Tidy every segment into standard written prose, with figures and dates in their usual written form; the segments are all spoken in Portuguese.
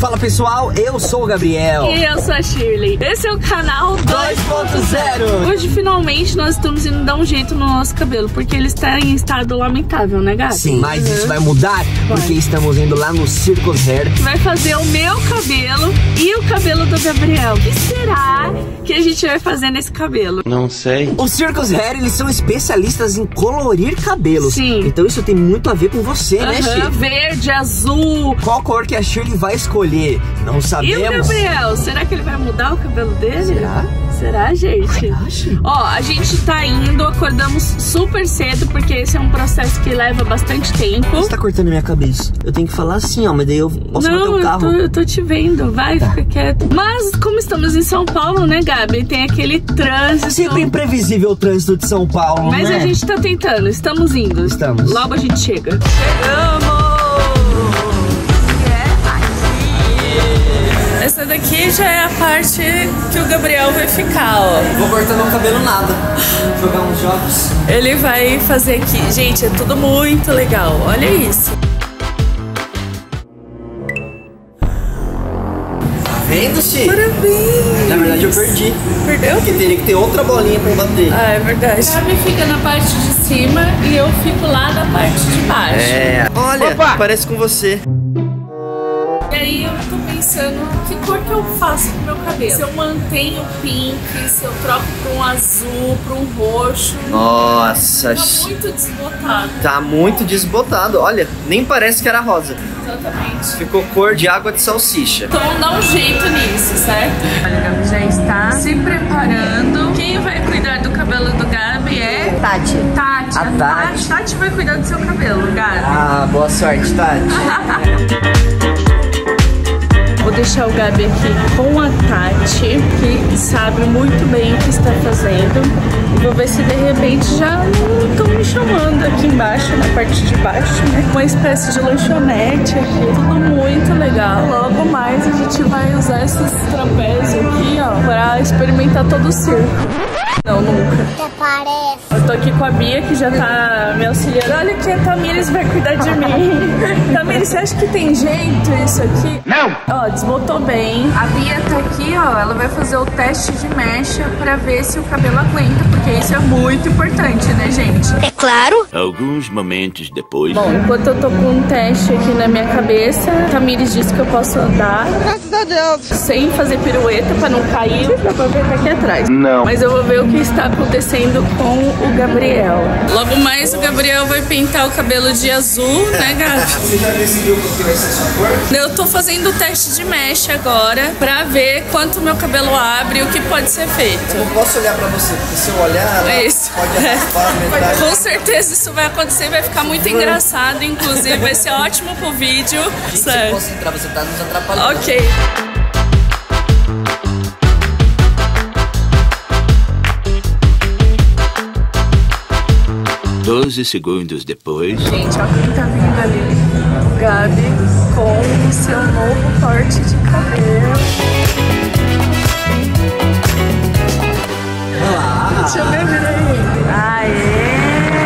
Fala pessoal, eu sou o Gabriel. E eu sou a Shirley. Esse é o canal 2.0. Hoje finalmente nós estamos indo dar um jeito no nosso cabelo, porque ele está em estado lamentável, né, Gabi? Sim, mas isso vai mudar porque estamos indo lá no Circus Hair. Vai fazer o meu cabelo e o cabelo do Gabriel. O que será que a gente vai fazer nesse cabelo? Não sei. O Circus Hair, eles são especialistas em colorir cabelos. Sim. Então isso tem muito a ver com você, né, Shirley? Verde, azul. Qual cor que a Shirley vai escolher? Não sabemos. E o Gabriel, será que ele vai mudar o cabelo dele? Será? Será, gente? Ó, a gente tá indo, acordamos super cedo, porque esse é um processo que leva bastante tempo. Você tá cortando minha cabeça. Eu tenho que falar assim, ó, mas daí eu posso bater o carro. Não, eu tô te vendo, vai, fica quieto. Mas como estamos em São Paulo, né, Gabi? Tem aquele trânsito. Sempre imprevisível o trânsito de São Paulo, mas né? a gente tá tentando, estamos indo. Estamos. Logo a gente chega. Chegamos! Essa daqui já é a parte que o Gabriel vai ficar, ó. Vou cortar meu cabelo nada. Jogar uns jogos. Ele vai fazer aqui. Gente, é tudo muito legal. Olha isso. Tá vendo, Chi? Parabéns! Na verdade eu perdi. Perdeu? Porque teria que ter outra bolinha pra bater. Ah, é verdade. A Gabi fica na parte de cima e eu fico lá na parte de baixo. É. Olha, Opa! parece com você. E aí eu tô pensando, que cor que eu faço pro meu cabelo? Se eu mantenho o pink, se eu troco pra um azul, pra um roxo. Nossa, Tá muito desbotado. tá muito desbotado. Olha, nem parece que era rosa. Exatamente. Ficou cor de água de salsicha. Então dá um jeito nisso, certo? Olha, a Gabi já está se preparando. Quem vai cuidar do cabelo do Gabi é... Tati. Tati. A Tati. Tati vai cuidar do seu cabelo, Gabi. Ah, boa sorte, Tati. Vou deixar o Gabi aqui com a Tati, que sabe muito bem o que está fazendo. E vou ver se de repente já não estão me chamando aqui embaixo, na parte de baixo, né? Uma espécie de lanchonete aqui, tudo muito legal. Logo mais a gente vai usar esses trapézios aqui, ó, pra experimentar todo o circo. Não, nunca. Até parece. Eu tô aqui com a Bia, que já tá me auxiliando. Olha que a Tamires vai cuidar de mim. Tamires, você acha que tem jeito isso aqui? Não! Ó, desbotou bem. A Bia tá aqui, ó, ela vai fazer o teste de mecha pra ver se o cabelo aguenta, porque isso é muito importante, né, gente? É claro. Alguns momentos depois. Bom, enquanto eu tô com um teste aqui na minha cabeça, a Tamires disse que eu posso andar. Graças a Deus. Sem fazer pirueta pra não cair. Dá pra ver aqui atrás. Não. Mas eu vou ver o que está acontecendo com o Gabriel. Logo mais o Gabriel vai pintar o cabelo de azul, né, Gabi? Você já decidiu qual que vai ser a sua cor? Eu tô fazendo o teste de mecha agora pra ver quanto meu cabelo abre e o que pode ser feito. Eu posso olhar pra você, porque se eu olhar, É isso. pode raspar metade. Com certeza isso vai acontecer, vai ficar muito engraçado, inclusive vai ser ótimo pro vídeo. Se Sério. concentrar, você tá nos atrapalhando. Ok. Doze segundos depois. Gente, ó quem tá vindo ali. O Gabi com o seu novo corte de cabelo. Deixa eu ver, vira aí. Aê!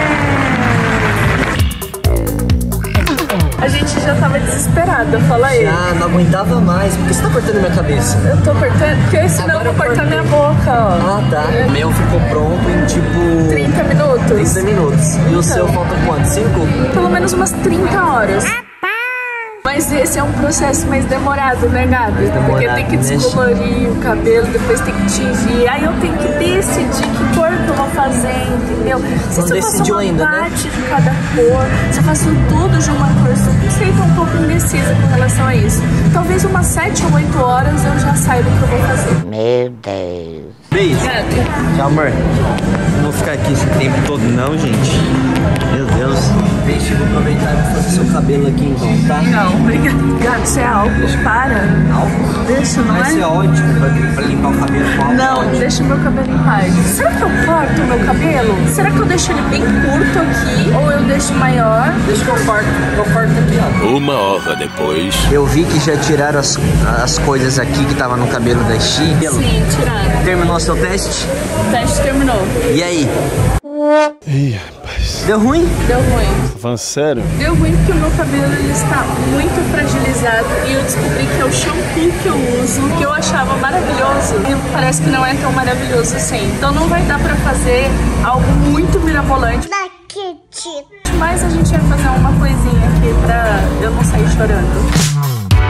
A gente já tava desesperada, fala aí. Ah, não aguentava mais. Por que você tá cortando minha cabeça? Eu tô cortando, porque senão eu vou cortar minha boca, ó. Ah, tá. O meu ficou pronto em tipo... 30 minutos. 30 minutos. E o seu falta quanto? 5? Pelo menos umas 30 horas. Mas esse é um processo mais demorado, né, Gabi? Porque tem que descolorir o cabelo, depois tem que tingir. Aí eu tenho que decidir que cor que eu vou fazer, entendeu? Se eu faço uma ainda, né? parte de cada cor, se eu faço tudo de uma cor só, não sei, tô um pouco indecisa com relação a isso. Talvez umas 7 ou 8 horas eu já saiba o que eu vou fazer. Meu Deus. Beijo. Gabi, Tchau, amor. Não vou ficar aqui esse tempo todo não, gente. Meu Deus. Deixa eu aproveitar e fazer seu cabelo aqui então, tá? não, obrigada. Gabi, você é álcool, para. Álcool? Deixa, não Vai é? ser ótimo pra limpar o cabelo com álcool. Não, ótimo. deixa o meu cabelo em paz. Será que eu corto o meu cabelo? Será que eu deixo ele bem curto aqui? Ou eu deixo maior? Deixa que eu corto aqui, ó. Uma hora depois. Eu vi que já tiraram as coisas aqui que tava no cabelo da Chi. Sim, tiraram. Terminou seu teste? O teste terminou. E aí? Ih, rapaz. Deu ruim? Deu ruim. Tá falando sério? Deu ruim porque o meu cabelo ele está muito fragilizado e eu descobri que é o shampoo shampoo que eu uso, que eu achava maravilhoso, e parece que não é tão maravilhoso assim. Então não vai dar pra fazer algo muito mirabolante. Mas a gente vai fazer uma coisinha aqui pra eu não sair chorando.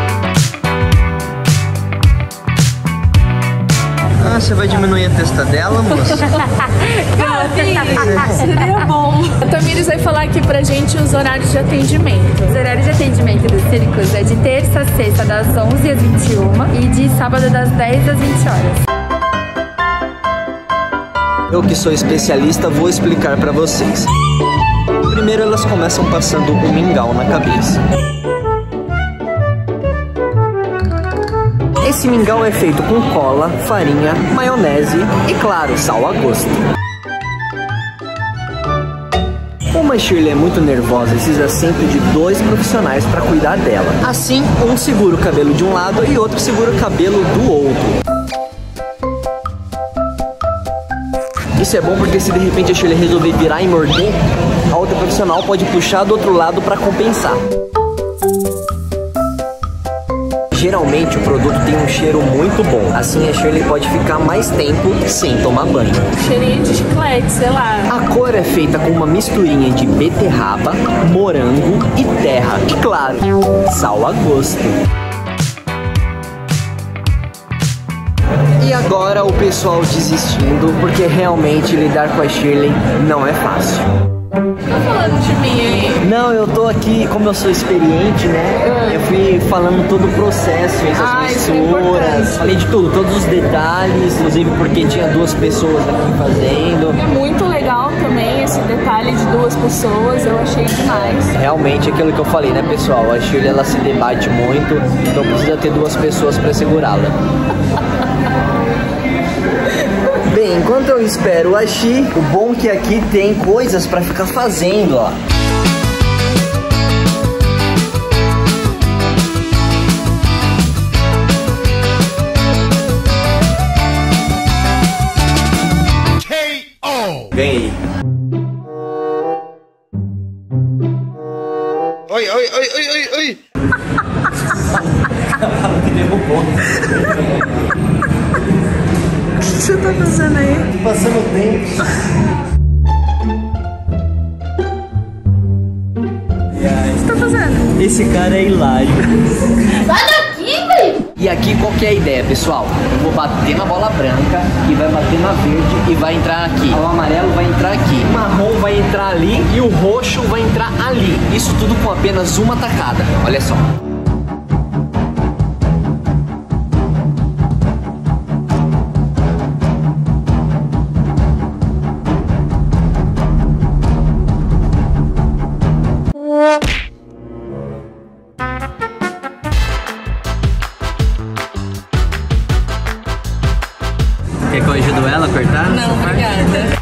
Ah, você vai diminuir a testa dela, moça? Seria bom. A Tamires vai falar aqui pra gente os horários de atendimento. Os horários de atendimento dos circos é de terça a sexta das 11 às 21 e de sábado das 10 às 20 horas. Eu que sou especialista vou explicar pra vocês. Primeiro elas começam passando um mingau na cabeça. Esse mingau é feito com cola, farinha, maionese e, claro, sal a gosto. Como a Shirley é muito nervosa, precisa sempre de 2 profissionais para cuidar dela. Assim, um segura o cabelo de um lado e outro segura o cabelo do outro. Isso é bom porque se de repente a Shirley resolver virar e morder, a outra profissional pode puxar do outro lado para compensar. Geralmente o produto tem um cheiro muito bom, assim a Shirley pode ficar mais tempo sem tomar banho. Cheirinho de chiclete, sei lá. A cor é feita com uma misturinha de beterraba, morango e terra. E claro, sal a gosto. E agora o pessoal desistindo, porque realmente lidar com a Shirley não é fácil. Tá falando de mim aí? Não, eu tô aqui, como eu sou experiente, né? Eu fui falando todo o processo, as misturas, falei de tudo, todos os detalhes, inclusive porque tinha 2 pessoas aqui fazendo. É muito legal também esse detalhe de 2 pessoas, eu achei demais. Realmente aquilo que eu falei, né, pessoal? A Shirley, ela se debate muito, então precisa ter 2 pessoas pra segurá-la. Bem, enquanto eu espero a Xi, o bom é que aqui tem coisas pra ficar fazendo, ó. Vem aí. Oi, oi, oi, oi, oi, oi. Que derrubou. O que você tá fazendo aí? Tô passando o dente. O que você tá fazendo? Esse cara é hilário. Sai daqui, velho! E aqui qual que é a ideia, pessoal? Eu vou bater na bola branca e vai bater na verde e vai entrar aqui. O amarelo vai entrar aqui, o marrom vai entrar ali e o roxo vai entrar ali. Isso tudo com apenas uma tacada. Olha só. Quer que eu ajude ela a cortar? Não, obrigada.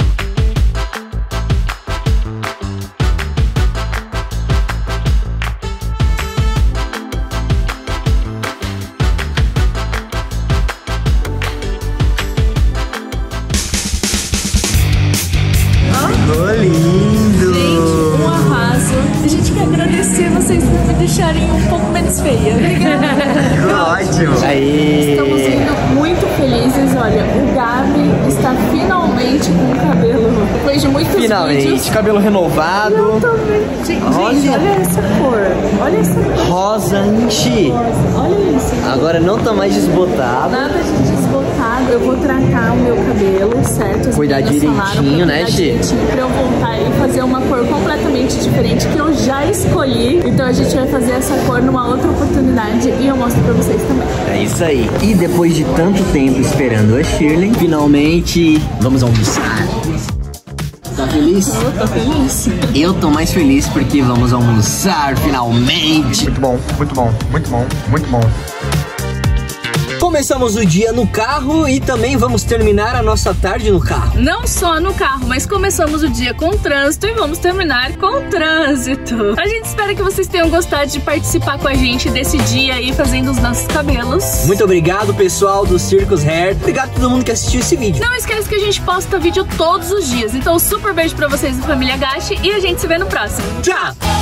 Ficou lindo! Gente, um arraso. A gente quer agradecer vocês por me deixarem um pouco menos feia. Obrigada. Ficou ótimo! Aí! Estamos indo muito felizes. Olha, o Gabi está finalmente com o cabelo. Depois de muitos vídeos. Cabelo renovado. Eu também. Gente, Olha. olha essa cor. Olha essa cor. Rosa, Xi. Olha isso. Agora não tá mais desbotado. Nada de desbotado. Eu vou tratar o meu cabelo, certo? As Cuidar meninas falaram direitinho, pra né, cuidar Xi? direitinho pra eu voltar e fazer uma cor completamente diferente que eu já escolhi. Então a gente vai fazer essa cor numa outra oportunidade e eu mostro pra vocês também. É isso aí. E depois de tanto tempo esperando a Shirley, finalmente vamos almoçar. Tá feliz? Eu tô feliz. Eu tô mais feliz porque vamos almoçar finalmente. Muito bom, muito bom, muito bom, muito bom. Começamos o dia no carro e também vamos terminar a nossa tarde no carro. Não só no carro, mas começamos o dia com trânsito e vamos terminar com trânsito. A gente espera que vocês tenham gostado de participar com a gente desse dia aí fazendo os nossos cabelos. Muito obrigado, pessoal do Circus Hair. Obrigado a todo mundo que assistiu esse vídeo. Não esquece que a gente posta vídeo todos os dias. Então super beijo pra vocês da família Gashi e a gente se vê no próximo. Tchau!